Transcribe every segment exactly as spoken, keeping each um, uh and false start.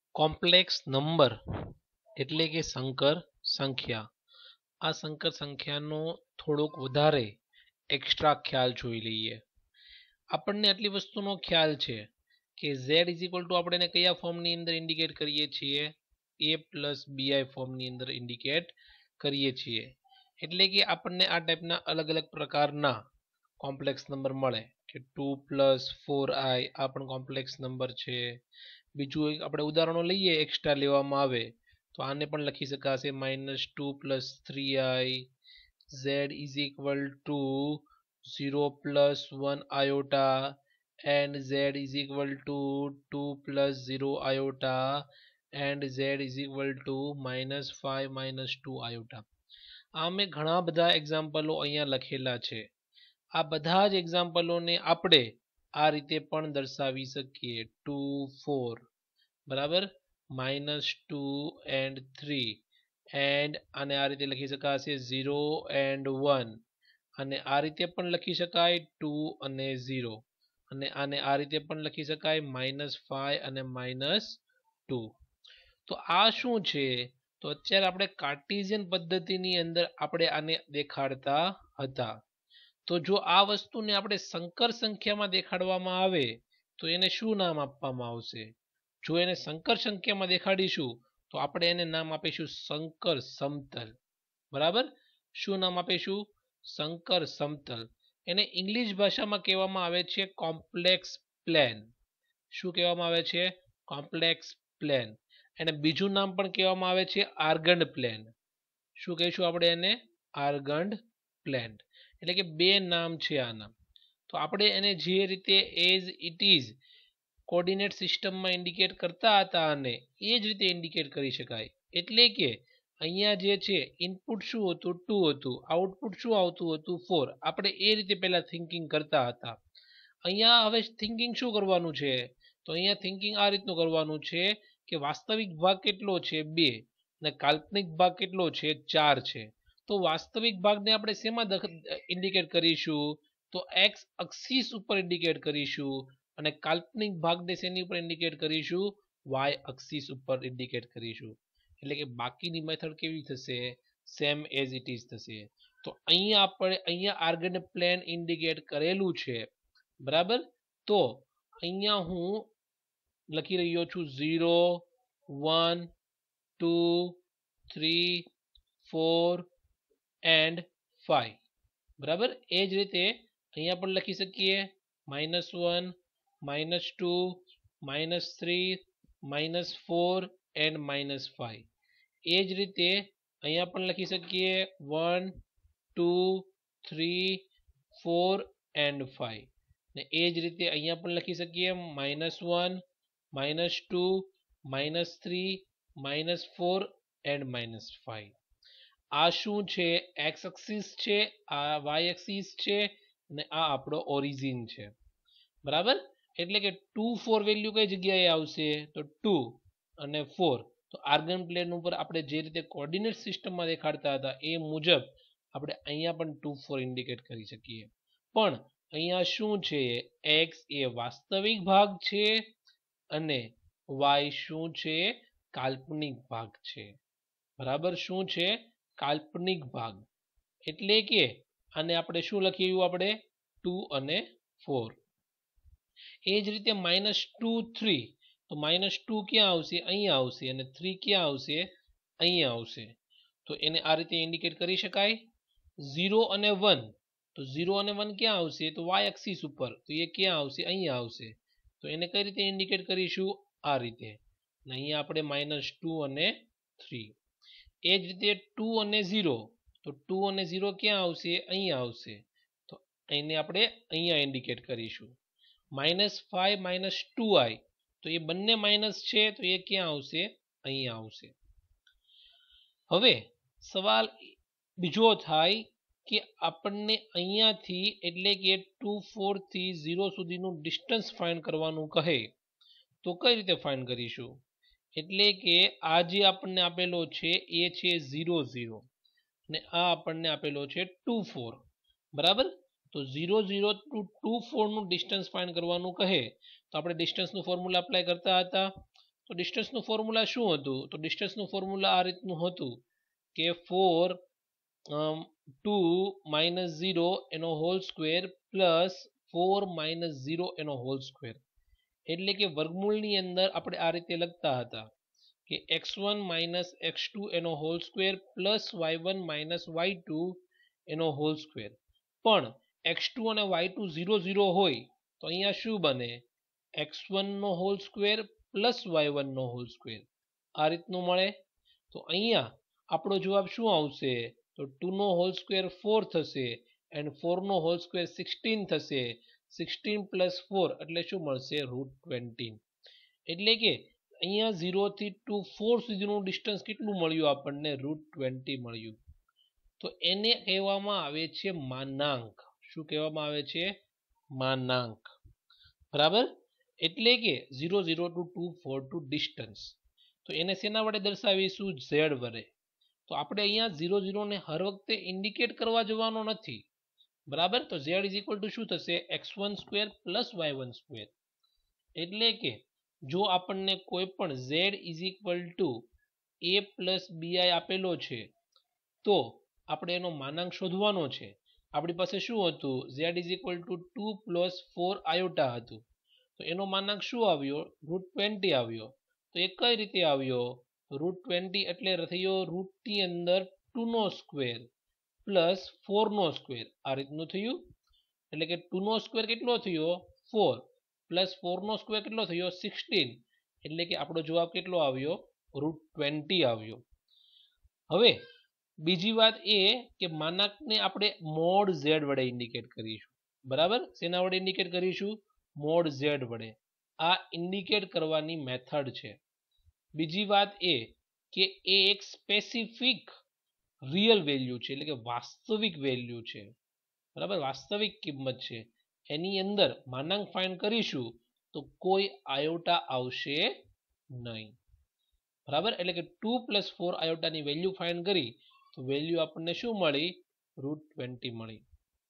Complex number એટલે કે સંકર સંખ્યા. આ સંકર સંખ્યાનો થોડોક વધારે એક્સ્ટ્રા ખ્યાલ જોઈ લઈએ. આપણને આટલી વસ્તુનો ખ્યાલ છે કે z ઇઝ ઇક્વલ ટુ આપણે એને કયા ફોર્મની અંદર ઇન્ડિકેટ કરીએ છીએ, a પ્લસ બીઆઈ ફોર્મની અંદર ઇન્ડિકેટ કરીએ છીએ. એટલે કે આપણને આ ટાઈપના અલગ અલગ પ્રકારના કોમ્પ્લેક્સ નંબર મળે કે ટુ પ્લસ ફોર આઈ આ પણ કોમ્પ્લેક્સ નંબર છે. બીજું એક આપણે ઉદાહરણો લઈએ એક્સ્ટ્રા લેવામાં આવે તો આને પણ લખી શકાશે minus two plus three I. Z is equal to zero plus one iota and Z is equal to two plus zero iota and Z is equal to minus five minus two iota. આ મેં ઘણા બધા એક્ઝામ્પલો અહીંયા લખેલા છે. આ બધા જ એક્ઝામ્પલોને આપણે આ રીતે પણ દર્શાવી શકીએ. ટુ ફોર બરાબર, minus two and three and આને આ રીતે લખી શકાશે ઝીરો એન્ડ વન અને આ રીતે પણ લખી શકાય ટુ અને ઝીરો અને આને આ રીતે પણ લખી શકાય માઇનસ ફાઈવ અને માઇનસ ટુ. તો આ શું છે? તો અત્યારે આપણે કાર્ટેશિયન પદ્ધતિની અંદર આપણે આને દેખાડતા હતા. તો જો આ વસ્તુને આપણે સંકર સંખ્યામાં દેખાડવામાં આવે તો એને શું નામ આપવામાં આવશે? જો એને સંકર સંખ્યામાં દેખાડીશું તો આપણે એને નામ આપીશું સંકર સમતલ. બરાબર, શું નામ આપીશું? સંકર સમતલ. એને ઇંગ્લિશ ભાષામાં કહેવામાં આવે છે કોમ્પ્લેક્સ પ્લેન. શું કહેવામાં આવે છે? Complex plane. એને બીજું નામ પણ કહેવામાં આવે છે આર્ગન્ડ પ્લેન. શું કહીશું આપણે એને? Argand plane. એટલે કે બે નામ છે આના. તો આપણે એને જે રીતે એઝ ઇટ ઇઝ કોર્ડિનેટ સિસ્ટમમાં ઇન્ડિકેટ કરતા હતા અને એ જ રીતે ઇન્ડિકેટ કરી શકાય. એટલે કે અહીંયા જે છે ઇનપુટ શું હતું? ટુ હતું. આઉટપુટ શું આવતું હતું? ફોર. આપણે એ રીતે પહેલા થિંકિંગ કરતા હતા. અહીંયા હવે થિંકિંગ શું કરવાનું છે? તો અહીંયા થિંકિંગ આ રીતનું કરવાનું છે કે વાસ્તવિક ભાગ કેટલો છે? બે અને કાલ્પનિક ભાગ કેટલો છે? ચાર છે. તો વાસ્તવિક ભાગને આપણે શેમાં ઇન્ડિકેટ કરીશું? તો એક્સ અક્ષિસ ઉપર ઇન્ડિકેટ કરીશું અને કાલ્પનિક ભાગને શેની ઉપર ઇન્ડિકેટ કરીશું? વાય અક્ષિસ ઉપર ઇન્ડિકેટ કરીશું. એટલે કે બાકીની મેથડ કેવી થશે? સેમ એઝ ઇટ ઇઝ થશે. તો અહીંયા આપણે અહીંયા આર્ગન પ્લેન ઇન્ડિકેટ કરેલું છે. બરાબર, તો અહીંયા હું લખી રહ્યો છું zero one two three four and five. બરાબર, એ જ રીતે અહીંયા પણ લખી શકીએ minus one minus two minus three minus four and minus five. એ જ રીતે અહીંયા પણ લખી શકીએ one two three four and five. ને એ જ રીતે અહીંયા પણ લખી શકીએ minus one minus two minus three minus four and minus five. આ શું છે? એક્સ એક્સિસ છે, આ વાય એક્સિસ છે અને આ આપણો ઓરિજિન છે. બરાબર, એટલે કે ટુ ફોર વેલ્યુ કઈ જગ્યાએ આવશે? તો ટુ અને ફોર. તો આર્ગન પ્લેન ઉપર આપણે જે રીતે કોર્ડિનેટ સિસ્ટમમાં દેખાડતા હતા એ મુજબ આપણે અહીંયા પણ ટુ ફોર ઇન્ડિકેટ કરી શકીએ. પણ અહીંયા શું છે? એક્સ એ વાસ્તવિક ભાગ છે અને વાય શું છે? કાલ્પનિક ભાગ છે. બરાબર, શું છે? કાલ્પનિક ભાગ. એટલે કે આને આપણે શું લખ્યું? આપણે ટુ અને ફોર. એ જ રીતે માઇનસ ટુ થ્રી. તો માઇનસ ટુ ક્યાં આવશે? અહીંયા આવશે અને થ્રી ક્યાં આવશે? અહીંયા આવશે. તો એને આ રીતે ઇન્ડિકેટ કરી શકાય. ઝીરો અને વન. તો ઝીરો અને વન ક્યાં આવશે? તો વાય એક્સિસ ઉપર. તો એ ક્યાં આવશે? અહીંયા આવશે. તો એને કઈ રીતે ઇન્ડિકેટ કરીશું? આ રીતે. અહીંયા આપણે માઇનસ ટુ અને થ્રી. એ જ રીતે ટુ અને ઝીરો. તો ટુ અને ઝીરો ક્યાં આવશે? અહીંયા આવશે. તો એને આપણે અહીંયા ઇન્ડિકેટ કરીશું. Minus five minus two I. તો એ બંને માઇનસ છે તો એ ક્યાં આવશે? અહીંયા આવશે. હવે સવાલ બીજો થાય કે આપણને અહીંયાથી એટલે કે ટુ ફોર થી ઝીરો સુધીનું ડિસ્ટન્સ ફાઇન્ડ કરવાનું કહે તો કઈ રીતે ફાઇન્ડ કરીશું? એટલે કે આ જે આપણને આપેલો છે એ છે ઝીરો ઝીરો અને આ આપણને આપેલો છે ટુ ફોર. બરાબર, તો ઝીરો ઝીરો ટુ ટુ ફોરનું ડિસ્ટન્સ ફાઇન્ડ કરવાનું કહે તો આપણે ડિસ્ટન્સનું ફોર્મ્યુલા અપ્લાય કરતા હતા. તો ડિસ્ટન્સનું ફોર્મ્યુલા શું હતું? તો ડિસ્ટન્સનું ફોર્મ્યુલા આ રીતનું હતું કે ફોર ટુ માઇનસ ઝીરો એનો whole square plus four minus zero એનો હોલ સ્ક્વેર. એટલે કે વર્ગમૂળની અંદર આપણે આ રીતે લખતા હતા કે X one minus X two એનો whole square plus Y one minus Y two એનો હોલ સ્ક્વેર. પણ એક્સ ટુ અને વાય ટુ ઝીરો ઝીરો હોય તો અહીંયા શું બને? એક્સ વનનો હોલ સ્ક્વેર પ્લસ વાય વનનો હોલ સ્ક્વેર આ રીતનું મળે. તો અહીંયા આપણો જવાબ શું આવશે? તો ટુનો હોલ સ્ક્વેર ફોર થશે એન્ડ ફોરનો હોલ સ્ક્વેર સિક્સટીન થશે. સિક્સટીન પ્લસ ફોર એટલે શું મળશે? Root twenty. એટલે કે અહીંયા ઝીરોથી ટુ ફોર સુધીનું ડિસ્ટન્સ કેટલું મળ્યું આપણને? રૂટ ટ્વેન્ટી મળ્યું. તો એને કહેવામાં આવે છે માનાંક. શું કહેવામાં આવે છે? માનાંક. બરાબર. એટલે કે zero zero two two four two distance. તો એને શેના વડે દર્શાવીશું? ઝેડ વડે. તો આપણે અહીંયા ઝીરો ઝીરોને હર વખતે ઇન્ડિકેટ કરવા જવાનો નથી. બરાબર. તો ઝેડ ઇઝ ઇક્વલ ટુ શું થશે? X one square plus Y one square. એટલે કે જો આપણને કોઈ પણ Z is equal to A plus B I આપેલો છે તો આપણે એનો માનાંક શોધવાનો છે. આપણી પાસે શું હતું? Z is equal to two plus four iota હતું. તો એનો માનાંક શું આવ્યો? રૂટ ટ્વેન્ટી આવ્યો. તો એ કઈ રીતે આવ્યો? રૂટ ટ્વેન્ટી એટલે થયો રૂટની અંદર ટુનો સ્ક્વેર પ્લસ ફોરનો સ્ક્વેર આ રીતનું થયું. એટલે કે ટુનો સ્ક્વેર કેટલો થયો? ફોર પ્લસ ફોરનો સ્ક્વેર કેટલો થયો? સિક્સટીન. એટલે કે આપણો જવાબ કેટલો આવ્યો? રૂટ ટ્વેન્ટી આવ્યો. હવે બીજી વાત એ કે માનાંકને આપણે મોડ ઝેડ વડે ઇન્ડિકેટ કરીશું. બરાબર. શેના વડે ઇન્ડિકેટ કરીશું? મોડ ઝેડ વડે. આ ઇન્ડિકેટ કરવાની મેથડ છે. બીજી વાત એ કે એ એક સ્પેસિફિક રિયલ વેલ્યુ છે, એટલે કે વાસ્તવિક વેલ્યુ છે. બરાબર. વાસ્તવિક કિંમત છે. એની અંદર માનાંક ફાઇન્ડ કરીશું તો કોઈ આયોટા આવશે નહીં. બરાબર. એટલે કે ટુ પ્લસ ફોર આયોટાની વેલ્યુ ફાઇન્ડ કરી તો વેલ્યુ આપણને શું મળી? રૂટ ટ્વેન્ટી મળી.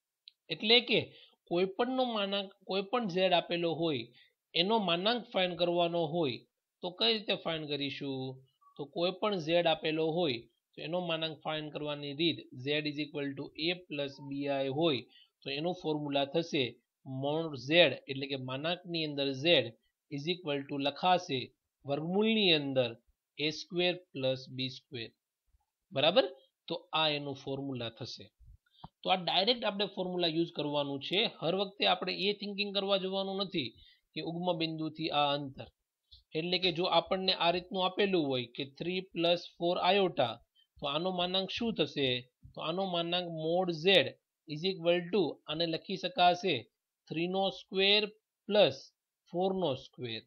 એટલે કે કોઈ પણનો માનાંક કોઈ પણ ઝેડ આપેલો હોય એનો માનાંક ફાઇન્ડ કરવાનો હોય તો કઈ રીતે ફાઇન્ડ કરીશું? તો કોઈ પણ ઝેડ આપેલો હોય તો એનો માનાંક ફાઇન્ડ કરવાની રીત Z is equal to A plus B I હોય તો એનું ફોર્મ્યુલા થશે મોડ ઝેડ. એટલે કે માનાંકની અંદર ઝેડ ઇઝ ઇક્વલ ટુ લખાશે વર્ગમૂળની અંદર A square plus B square. બરાબર. તો આ એનું ફોર્મ્યુલા થશે. તો આ ડાયરેક્ટ આપણે ફોર્મ્યુલા યુઝ કરવાનું છે. હર વખતે આપણે એ થિંકિંગ કરવા જવાનું નથી કે ઉગમ બિંદુથી આ અંતર. એટલે કે જો આપણને આ રીતનું આપેલું હોય કે થ્રી પ્લસ ફોર આયોટા તો આનો માનાંક શું થશે? તો આનો માનાંક mod Z is equal to આને લખી શકાશે થ્રીનો સ્ક્વેર પ્લસ ફોરનો સ્ક્વેર.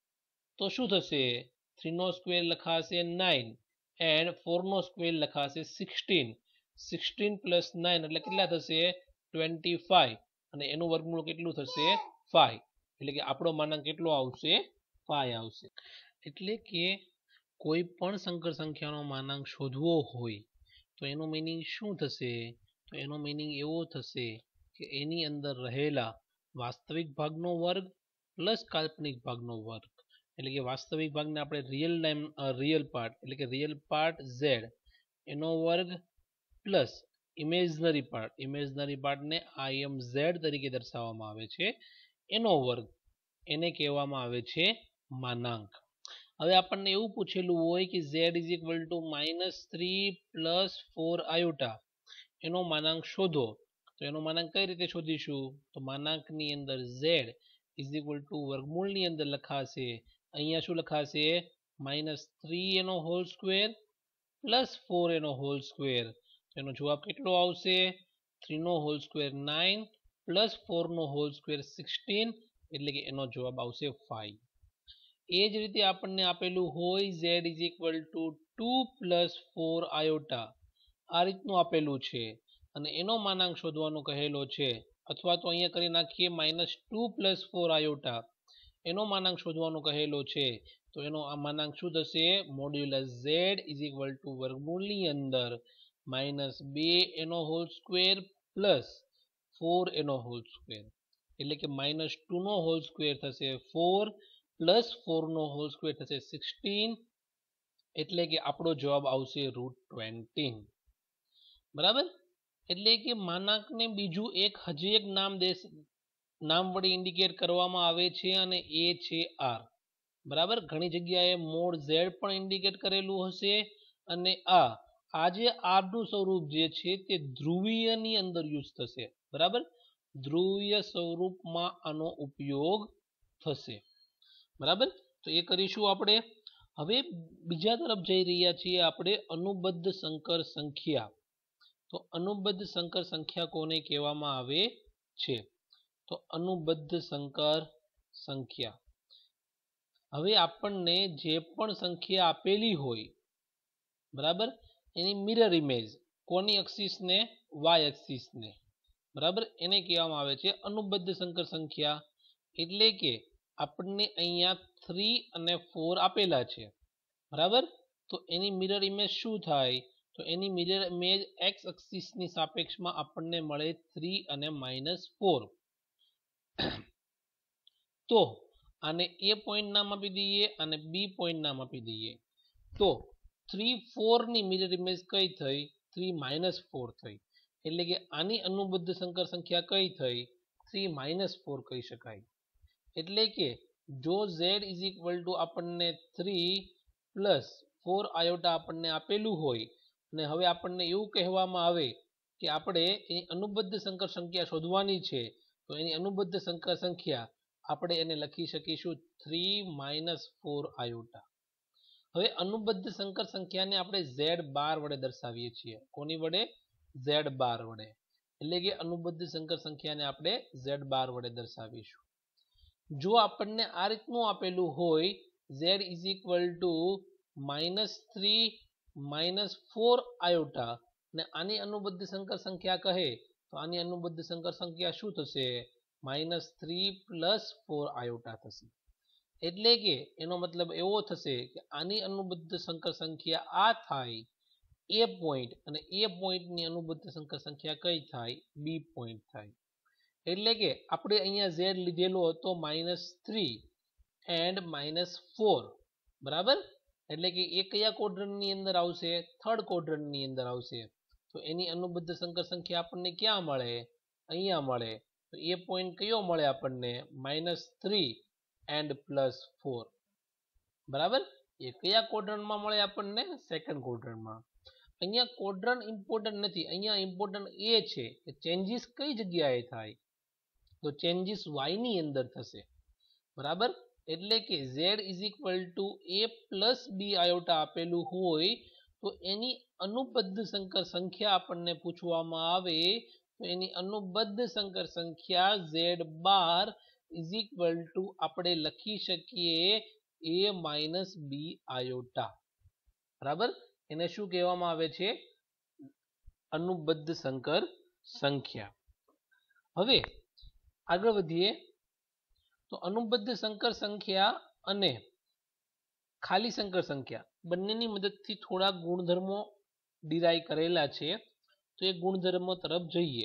તો શું થશે? થ્રીનો સ્ક્વેર લખાશે નાઇન એન્ડ ફોરનો સ્ક્વેર લખાશે સિક્સટીન. સિક્સટીન પ્લસ નાઇન એટલે કેટલા થશે? Twenty five. અને એનું વર્ગમૂળ કેટલું થશે? ફાઈવ. એટલે કે આપણો માનાંક કેટલો આવશે? ફાઈવ આવશે. એટલે કે કોઈ પણ સંકર સંખ્યાનો માનાંક શોધવો હોય તો એનો મીનિંગ શું થશે? તો એનો મીનિંગ એવો થશે કે એની અંદર રહેલા વાસ્તવિક ભાગનો વર્ગ પ્લસ કાલ્પનિક ભાગનો વર્ગ. એટલે કે વાસ્તવિક ભાગને આપણે રિયલ ટાઈમ રિયલ પાર્ટ એટલે કે રિયલ પાર્ટ ઝેડ એનો વર્ગ પ્લસ ઇમેજનરી પાર્ટ ઇમેજનરી પાર્ટને આઈ એમ ઝેડ તરીકે દર્શાવવામાં આવે છે એનો વર્ગ. એને કહેવામાં આવે છે માનાંક. હવે આપણને એવું પૂછેલું હોય કે Z is equal to minus three plus four iota એનો માનાંક શોધો. તો એનો માનાંક કઈ રીતે શોધીશું? તો માનાંકની અંદર ઝેડ ઇઝ ઇક્વલ ટુ વર્ગમૂળની અંદર લખાશે. અહીંયા શું લખાશે? માઇનસ થ્રી એનો હોલ સ્ક્વેર પ્લસ ફોર એનો હોલ સ્ક્વેર. તો એનો જવાબ કેટલો આવશે? થ્રીનો હોલ સ્ક્વેર નાઇન પ્લસ ફોરનો હોલ સ્ક્વેર સિક્સટીન. એટલે કે એનો જવાબ આવશે ફાઈવ. એ જ રીતે આપણને આપેલું હોય Z is equal to two plus four iota આ રીતનું આપેલું છે અને એનો માનાંક શોધવાનો કહેલો છે. અથવા તો અહીંયા કરી નાખીએ minus two plus four iota એનો માનાંક શોધવાનો કહેલો છે. તો એનો આ માનાંક શું થશે? Modulus Z is equal to વર્ગમૂળની અંદર માઇનસ બે એનો હોલ સ્ક્વેર પ્લસ ફોર એનો હોલ સ્ક્વેર. એટલે કે માઇનસ ટુનો હોલ સ્ક્વેર થશે ફોર પ્લસ ફોર નો હોલ સ્ક્વેર થશે સિક્સટીન, એટલે કે આપણો જવાબ આવશે રૂટ ટ્વેન્ટી. બરાબર, એટલે કે માનાંકને બીજું એક હજી એક નામ દેશ નામ વડે ઇન્ડિકેટ કરવામાં આવે છે અને એ છે આર. બરાબર, ઘણી જગ્યાએ મોડ ઝેડ પણ ઇન્ડિકેટ કરેલું હશે અને આ આ જે આર નું સ્વરૂપ જે છે તે ધ્રુવીયની અંદર યુઝ થશે. બરાબર, ધ્રુવીય સ્વરૂપમાં આનો ઉપયોગ થશે. બરાબર, તો એ કરીશું આપણે. હવે બીજા તરફ જઈ રહ્યા છીએ આપણે અનુબદ્ધ સંકર સંખ્યા. તો અનુબદ્ધ સંકર સંખ્યા કોને કહેવામાં આવે છે? તો અનુબદ્ધ સંકર સંખ્યા, હવે આપણને જે પણ સંખ્યા આપેલી હોય, બરાબર, એની મિરર ઇમેજ કોની એક્સિસ ને? વાય એક્સિસ ને. બરાબર, એને કહેવામાં આવે છે અનુબદ્ધ સંકર સંખ્યા. એટલે કે આપણને અહીંયા થ્રી અને ફોર આપેલા છે. બરાબર, તો એની મિરર ઇમેજ શું થાય? તો એની મિરર ઇમેજ એક્સ એક્સિસની સાપેક્ષમાં આપણને મળે થ્રી અને માઇનસ ફોર. તો આને એ પોઈન્ટ નામ આપી દઈએ અને બી પોઈન્ટ નામ આપી દઈએ. તો થ્રી ફોર ની મિરર ઇમેજ કઈ થઈ? થ્રી માઇનસ ફોર થઈ. એટલે કે આની અનુબદ્ધ સંકર સંખ્યા કઈ થઈ? થ્રી માઇનસ ફોર કહી શકાય. એટલે કે જો z ઇઝ ઇક્વલ ટુ આપણને થ્રી પ્લસ ફોર આયોટા આપણને આપેલું હોય અને હવે આપણને એવું કહેવામાં આવે કે આપણે એની અનુબદ્ધ સંકર સંખ્યા શોધવાની છે, તો એની અનુબદ્ધ સંકર સંખ્યા આપણે એને લખી શકીશું થ્રી માઇનસ ફોર આયોટા. હવે અનુબદ્ધ સંકર સંખ્યાને આપણે ઝેડ બાર વડે દર્શાવીએ છીએ. કોની વડે? ઝેડ બાર વડે. એટલે કે અનુબદ્ધ સંકર સંખ્યાને આપણે ઝેડ બાર વડે દર્શાવીશું. જો આપણને આ રીતનું આપેલું હોય z is equal to minus three minus four iota ને આની અનુબદ્ધ સંકર સંખ્યા કહે, તો આની અનુબદ્ધ સંકર સંખ્યા શું થશે? Minus three plus four iota થશે. એટલે કે એનો મતલબ એવો થશે કે આની અનુબદ્ધ સંકર સંખ્યા આ થાય એ પોઈન્ટ અને એ પોઈન્ટની અનુબદ્ધ સંકર સંખ્યા કઈ થાય? બી પોઈન્ટ થાય. એટલે કે આપણે અહીંયા z લીધેલો હતો minus three and minus four. બરાબર, એટલે કે એ કયા ક્વોડ્રન્ટની અંદર આવશે? થર્ડ ક્વોડ્રન્ટની અંદર આવશે. તો એની અનુબદ્ધ સંકર સંખ્યા આપણને ક્યાં મળે? અહીંયા મળે. તો એ પોઈન્ટ કયો મળે આપણને? Minus three and plus four. બરાબર, એ કયા ક્વોડ્રન્ટમાં મળે આપણને? સેકન્ડ ક્વોડ્રન્ટમાં. અહીંયા ક્વોડ્રન્ટ ઇમ્પોર્ટન્ટ નથી, અહીંયા ઇમ્પોર્ટન્ટ એ છે કે ચેન્જીસ કઈ જગ્યાએ થાય? તો ચેન્જીસ વાય ની અંદર થશે. બરાબર, એટલે કે z is equal to A plus B iota આપેલું હોય તો એની અનુબદ્ધ સંકર સંખ્યા આપણને પૂછવામાં આવે તો એની અનુબદ્ધ સંકર સંખ્યા Z bar is equal to આપણે લખી શકીએ એ માઇનસ બી આયોટા. બરાબર, એને શું કહેવામાં આવે છે? અનુબદ્ધ સંકર સંખ્યા. હવે આગળ વધીએ તો અનુબદ્ધ સંકર સંખ્યા અને ખાલી સંકર સંખ્યા બંનેની મદદથી થોડા ગુણધર્મો ડિરાઈ કરેલા છે. તો એ ગુણધર્મો તરફ જઈએ.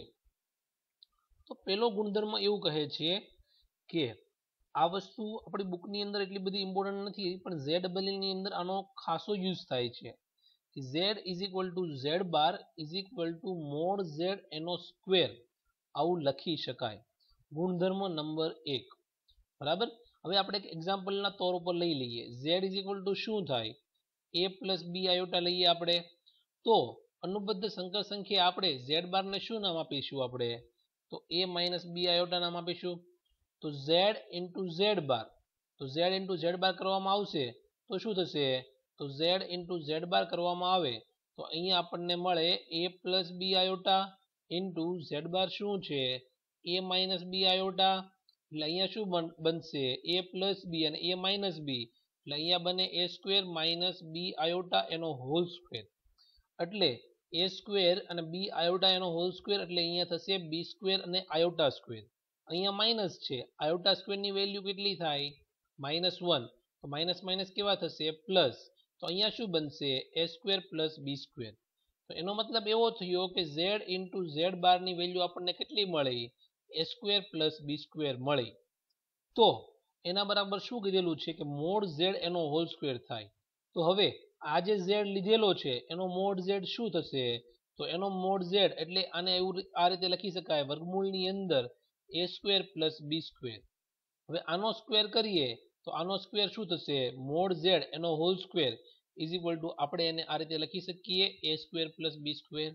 તો પેલો ગુણધર્મ એવું કહે છે કે આ વસ્તુ આપણી બુકની અંદર એટલી બધી ઇમ્પોર્ટન્ટ નથી, પણ ઝેડ ડબલ ની અંદર આનો ખાસો યુઝ થાય છે કે z is equal to Z bar is equal to mod Z એનો સ્ક્વેર. આવું લખી શકાય. ગુણધર્મ નંબર એક. બરાબર, હવે આપણે એક એક્ઝામ્પલના તौर ઉપર લઈ લઈએ. z ઇઝ ઇક્વલ ટુ શું થાય? a પ્લસ બી આયોટા લઈએ આપણે. તો અનુબદ્ધ સંકર સંખ્યા આપણે ઝેડ બાર ને શું નામ આપીશું? આપણે તો a માઇનસ બી આયોટા નામ આપીશું. તો z ઇન્ટુ ઝેડ બાર, તો z ઇન્ટુ ઝેડ બાર કરવામાં આવશે તો શું થશે? તો z ઇન્ટુ ઝેડ બાર કરવામાં આવે તો અહીંયા આપણને મળે a plus B iota into Z bar શું છે? a minus B iota. એટલે અહીંયા શું બનશે? a પ્લસ બી અને a માઇનસ બી, એટલે અહીંયા બને a square minus B iota એનો હોલ સ્ક્વેર. એટલે a સ્ક્વેર અને બી આયોટા એનો હોલ સ્ક્વેર, એટલે અહીંયા થશે બી સ્ક્વેર અને આયોટા સ્ક્વેર. અહીંયા માઇનસ છે, આયોટા સ્ક્વેર ની વેલ્યુ કેટલી થાય? Minus one. તો માઇનસ માઇનસ કેવા થશે? પ્લસ. તો અહીંયા શું બનશે? a square plus B square. તો એનો મતલબ એવો થયો કે z ઇન્ટુ ઝેડ બાર ની વેલ્યુ આપણને કેટલી મળી? a square plus B square મળી. તો એના બરાબર શું કીધેલું છે કે મોડ ઝેડ એનો હોલ સ્ક્વેર થાય. તો હવે આ જે ઝેડ લીધેલો છે એનો મોડ ઝેડ શું થશે? તો એનો મોડ ઝેડ એટલે આને એવું આ રીતે લખી શકાય, વર્ગમૂળની અંદર A square plus B square. હવે આનો સ્ક્વેર કરીએ તો આનો સ્ક્વેર શું થશે? મોડ ઝેડ એનો whole square is equal to આપણે એને આ રીતે લખી શકીએ A square plus B square.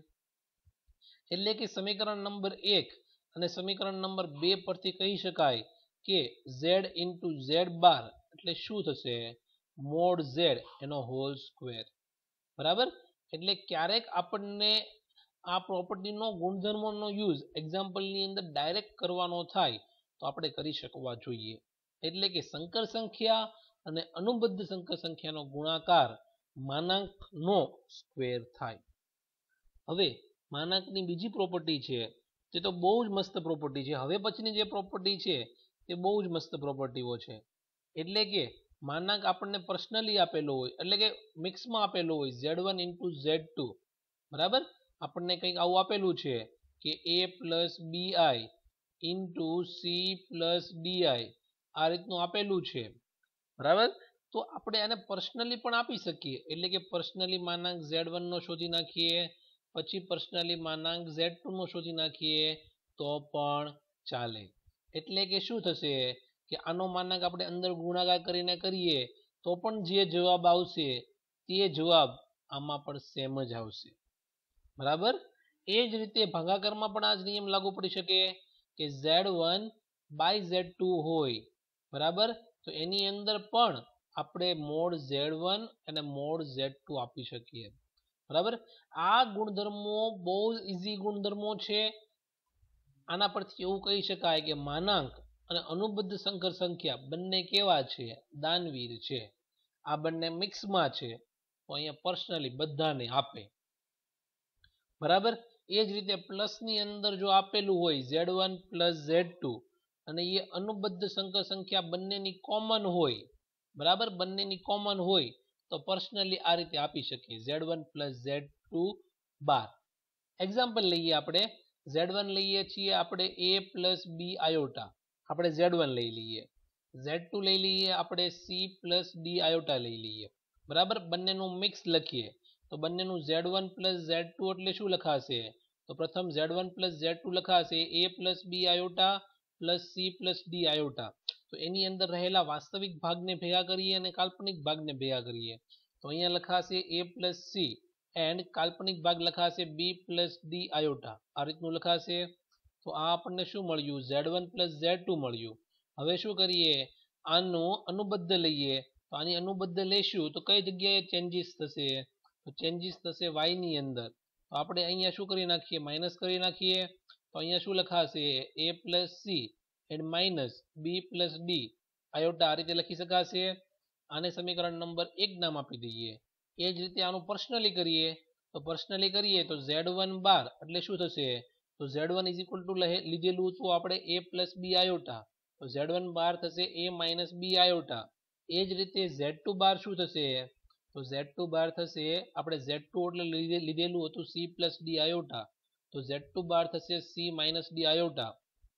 એટલે કે સમીકરણ નંબર એક અને સમીકરણ નંબર બે પરથી કહી શકાય કે ઝેડ ઇન્ટુ ઝેડ બાર એટલે શું થશે? મોડ ઝેડ એનો હોલ સ્ક્વેર. બરાબર. એટલે ક્યારેક આપણને આ પ્રોપર્ટીનો ગુણધર્મોનો યુઝ એક્ઝામ્પલની અંદર ડાયરેક્ટ કરવાનો થાય તો આપણે કરી શકવા જોઈએ. એટલે કે સંકર સંખ્યા અને અનુબદ્ધ સંકર સંખ્યાનો ગુણાકાર માનાંકનો સ્ક્વેર થાય. હવે માનાંકની બીજી પ્રોપર્ટી છે તે તો બહુ જ મસ્ત પ્રોપર્ટી છે. હવે પછીની જે પ્રોપર્ટી છે તે બહુ જ મસ્ત પ્રોપર્ટીઓ છે. એટલે કે માનાંક આપણને પર્સનલી આપેલો હોય, એટલે કે મિક્સમાં આપેલો હોય Z one into Z two. બરાબર. આપણને કંઈક આવું આપેલું છે કે A plus B I into C plus D I, આ રીતનું આપેલું છે. બરાબર. તો આપણે આને પર્સનલી પણ આપી શકીએ. એટલે કે પર્સનલી માનાંક ઝેડ વન નો શોધી નાખીએ, પછી પર્સનલી માનાંક ઝેડ ટુ નો શોધી નાખીએ તો પણ ચાલે. એટલે કે શું થશે કે આનો માનાંક આપણે અંદર ગુણાકાર કરીને કરીએ તો પણ જે જવાબ આવશે તે જવાબ આમાં પણ સેમ જ આવશે. બરાબર. એ જ રીતે ભાગાકારમાં પણ આ જ નિયમ લાગુ પડી શકે કે Z one by Z two હોય. બરાબર. તો એની અંદર પણ આપણે મોડ ઝેડ વન અને મોડ ઝેડ ટુ આપી શકીએ. બરાબર. આ ગુણધર્મો બહુ ઇઝી ગુણધર્મો છે. આના પરથી એવું કહી શકાય કે માનાંક અને અનુબદ્ધ સંકર સંખ્યા બંને કેવા છે? દાનવીર છે. આ બંને મિક્સમાં છે તો અહીંયા પર્સનલી બધાને આપે. બરાબર. એ જ રીતે પ્લસની અંદર જો આપેલું હોય Z one plus Z two અને એ અનુબદ્ધ સંકર સંખ્યા બંનેની કોમન હોય. બરાબર. બંનેની કોમન હોય તો પર્સનલી આ રીતે આપી શકીએ Z one plus Z two bar. Example લઈએ, આપણે ઝેડ વન લઈએ છીએ આપણે એ પ્લસ બી આયોટા, આપણે ઝેડ વન લઈ લઈએ. ઝેડ ટુ લઈ લઈએ આપણે સી પ્લસ ડી આયોટા લઈ લઈએ. બરાબર. બંનેનું મિક્સ લખીએ તો બંનેનું Z one plus Z two એટલે શું લખાશે? તો પ્રથમ Z one plus Z two લખાશે A plus B iota plus C plus D iota. તો એની અંદર રહેલા વાસ્તવિક ભાગને ભેગા કરીએ અને કાલ્પનિક ભાગને ભેગા કરીએ તો અહીંયા લખાશે એ પ્લસ સી એન્ડ કાલ્પનિક ભાગ લખાશે બી પ્લસ ડી આયોટા. આ રીતનું લખાશે. તો આ આપણને શું મળ્યું? Z one plus Z two મળ્યું. હવે શું કરીએ? આનું અનુબદ્ધ લઈએ તો આની અનુબદ્ધ લેશું તો કઈ જગ્યાએ ચેન્જીસ થશે? તો ચેન્જીસ થશે વાય ની અંદર. તો આપણે અહીંયા શું કરી નાખીએ? માઇનસ કરી નાખીએ. તો અહીંયા શું લખાશે? A plus C and minus B plus D iota. આ રીતે લખી શકાશે. આને સમીકરણ નંબર એક નામ આપી દઈએ. એ જ રીતે આનું પર્સનલી કરીએ તો પર્સનલી કરીએ તો ઝેડ વન બાર એટલે શું થશે? તો Z one is equal to લીધેલું તો આપણે એ પ્લસ બી આયોટા, તો ઝેડ વન બાર થશે એ માઇનસ બી આયોટા. એ જ રીતે ઝેડ ટુ બાર શું થશે? તો ઝેડ ટુ બાર થશે આપણે ઝેડ ટુ એટલે લીધેલું હતું સી પ્લસ ડી આયોટા, તો ઝેડ ટુ બાર થશે સી માઇનસ ડી આયોટા.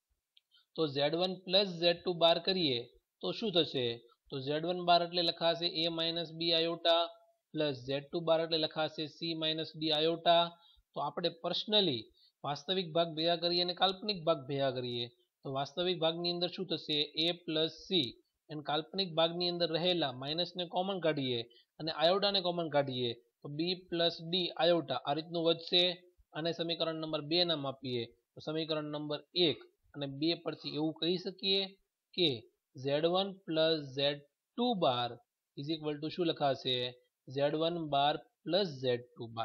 તો Z one plus Z two bar કરીએ તો શું થશે? તો ઝેડ વન બાર એટલે લખાશે A minus B iota plus Z two bar એટલે લખાશે સી માઇનસ ડી આયોટા. તો આપણે પર્સનલી વાસ્તવિક ભાગ ભેગા કરીએ અને કાલ્પનિક ભાગ ભેગા કરીએ તો વાસ્તવિક ભાગની અંદર શું થશે? એ પ્લસ સી અને કાલ્પનિક ભાગની અંદર રહેલા માઇનસને કોમન કાઢીએ અને આયોટાને કોમન કાઢીએ તો બી પ્લસ ડી આયોટા આ રીતનું વધશે. આને સમીકરણ નંબર બે નામ આપીએ તો સમીકરણ નંબર એક અને બે પરથી એવું કહી શકીએ કે Z one plus Z two bar is equal to શું લખાશે? Z one bar plus Z two bar.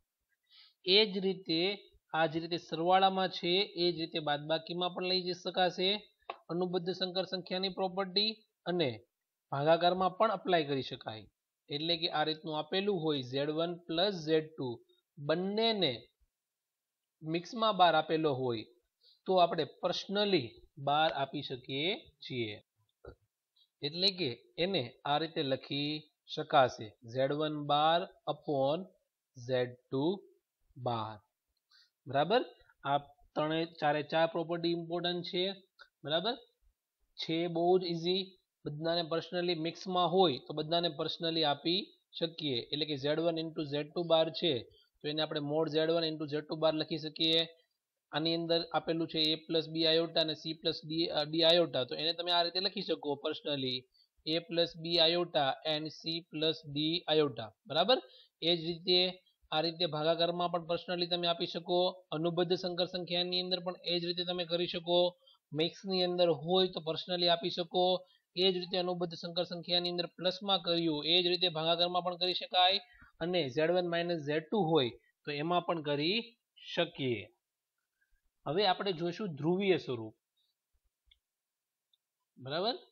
એ જ રીતે આ જ રીતે સરવાળામાં છે એ જ રીતે બાદબાકીમાં પણ લઈ જઈ શકાશે. અનુબદ્ધ સંકર સંખ્યાની પ્રોપર્ટી અને ભાગાકારમાં પણ અપ્લાય કરી શકાય. એટલે કે આ રીતનું આપેલું હોય Z one plus Z two બંનેને મિક્સમાં બાર આપેલો હોય તો આપણે પર્સનલી બાર આપી શકીએ છીએ. એટલે કે એને આ રીતે લખી શકાશે Z one bar upon Z two bar. બરાબર. આ ત્રણે ચારે ચાર પ્રોપર્ટી ઇમ્પોર્ટન્ટ છે. બરાબર છે, બહુ જ ઇઝી. બધાને પર્સનલી મિક્સમાં હોય તો બધાને પર્સનલી આપી શકીએ એટલે કે Z one into Z two bar છે તો એને આપણે mod Z one into Z two bar લખી શકીએ આની અંદર આપેલું છે એ પ્લસ બી આયોટા અને C plus D D iota તો એને તમે આ રીતે લખી શકો personally A plus B iota and C plus D iota બરાબર એ જ રીતે આ રીતે ભાગાકારમાં પણ પર્સનલી તમે આપી શકો અનુબદ્ધ સંકર સંખ્યાની અંદર પણ એ જ રીતે તમે કરી શકો મિક્સની અંદર હોય તો પર્સનલી આપી શકો એ જ રીતે અનુબદ્ધ સંકર સંખ્યાની અંદર પ્લસમાં કર્યું એ જ રીતે ભાગાકારમાં પણ કરી શકાય અને Z one minus Z two હોય તો એમાં પણ કરી શકીએ હવે આપણે જોઈશું ધ્રુવીય સ્વરૂપ બરાબર